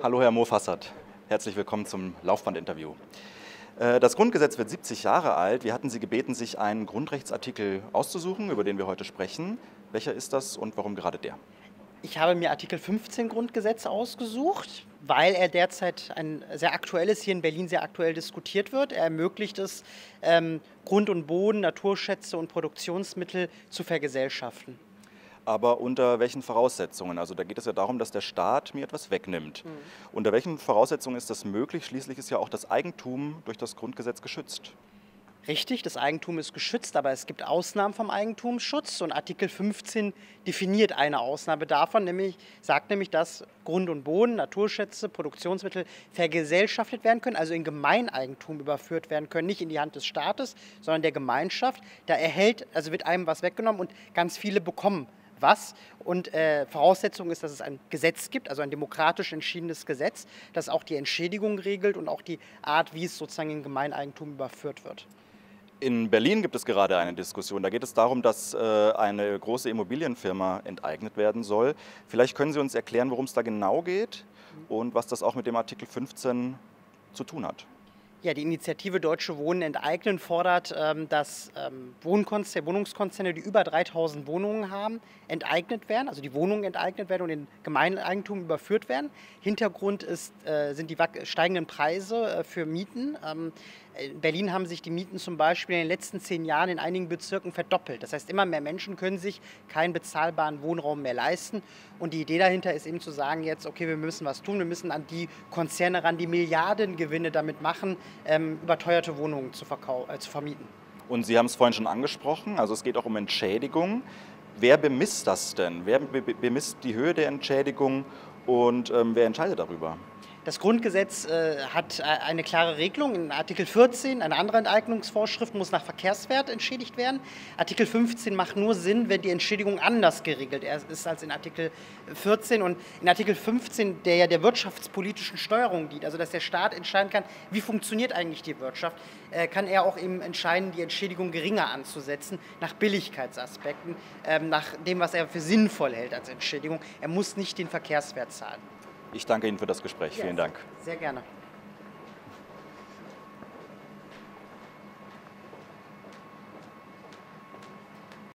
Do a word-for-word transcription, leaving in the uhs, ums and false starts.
Hallo Herr Mofassat, herzlich willkommen zum Laufbandinterview. Das Grundgesetz wird siebzig Jahre alt. Wir hatten Sie gebeten, sich einen Grundrechtsartikel auszusuchen, über den wir heute sprechen. Welcher ist das und warum gerade der? Ich habe mir Artikel fünfzehn Grundgesetz ausgesucht, weil er derzeit ein sehr aktuelles, hier in Berlin sehr aktuell diskutiert wird. Er ermöglicht es, ähm, Grund und Boden, Naturschätze und Produktionsmittel zu vergesellschaften. Aber unter welchen Voraussetzungen? Also da geht es ja darum, dass der Staat mir etwas wegnimmt. Mhm. Unter welchen Voraussetzungen ist das möglich? Schließlich ist ja auch das Eigentum durch das Grundgesetz geschützt. Richtig, das Eigentum ist geschützt, aber es gibt Ausnahmen vom Eigentumsschutz und Artikel fünfzehn definiert eine Ausnahme davon, nämlich sagt nämlich, dass Grund und Boden, Naturschätze, Produktionsmittel vergesellschaftet werden können, also in Gemeineigentum überführt werden können, nicht in die Hand des Staates, sondern der Gemeinschaft. Da erhält, also wird einem was weggenommen und ganz viele bekommen was. Und äh, Voraussetzung ist, dass es ein Gesetz gibt, also ein demokratisch entschiedenes Gesetz, das auch die Entschädigung regelt und auch die Art, wie es sozusagen in Gemeineigentum überführt wird. In Berlin gibt es gerade eine Diskussion. Da geht es darum, dass äh, eine große Immobilienfirma enteignet werden soll. Vielleicht können Sie uns erklären, worum es da genau geht und was das auch mit dem Artikel fünfzehn zu tun hat. Ja, die Initiative Deutsche Wohnen enteignen fordert, ähm, dass ähm, Wohnkonzerne, Wohnungskonzerne, die über dreitausend Wohnungen haben, enteignet werden, also die Wohnungen enteignet werden und in Gemeineigentum überführt werden. Hintergrund ist, äh, sind die steigenden Preise äh, für Mieten. Ähm, in Berlin haben sich die Mieten zum Beispiel in den letzten zehn Jahren in einigen Bezirken verdoppelt. Das heißt, immer mehr Menschen können sich keinen bezahlbaren Wohnraum mehr leisten. Und die Idee dahinter ist eben zu sagen jetzt, okay, wir müssen was tun, wir müssen an die Konzerne ran, die Milliardengewinne damit machen, ähm, überteuerte Wohnungen zu, äh, zu vermieten. Und Sie haben es vorhin schon angesprochen, also es geht auch um Entschädigung. Wer bemisst das denn? Wer bemisst die Höhe der Entschädigung und ähm, wer entscheidet darüber? Das Grundgesetz äh, hat eine klare Regelung. In Artikel vierzehn, eine andere Enteignungsvorschrift, muss nach Verkehrswert entschädigt werden. Artikel fünfzehn macht nur Sinn, wenn die Entschädigung anders geregelt ist als in Artikel vierzehn. Und in Artikel fünfzehn, der ja der wirtschaftspolitischen Steuerung dient, also dass der Staat entscheiden kann, wie funktioniert eigentlich die Wirtschaft, äh, kann er auch eben entscheiden, die Entschädigung geringer anzusetzen, nach Billigkeitsaspekten, äh, nach dem, was er für sinnvoll hält als Entschädigung. Er muss nicht den Verkehrswert zahlen. Ich danke Ihnen für das Gespräch. Vielen Dank. Sehr gerne.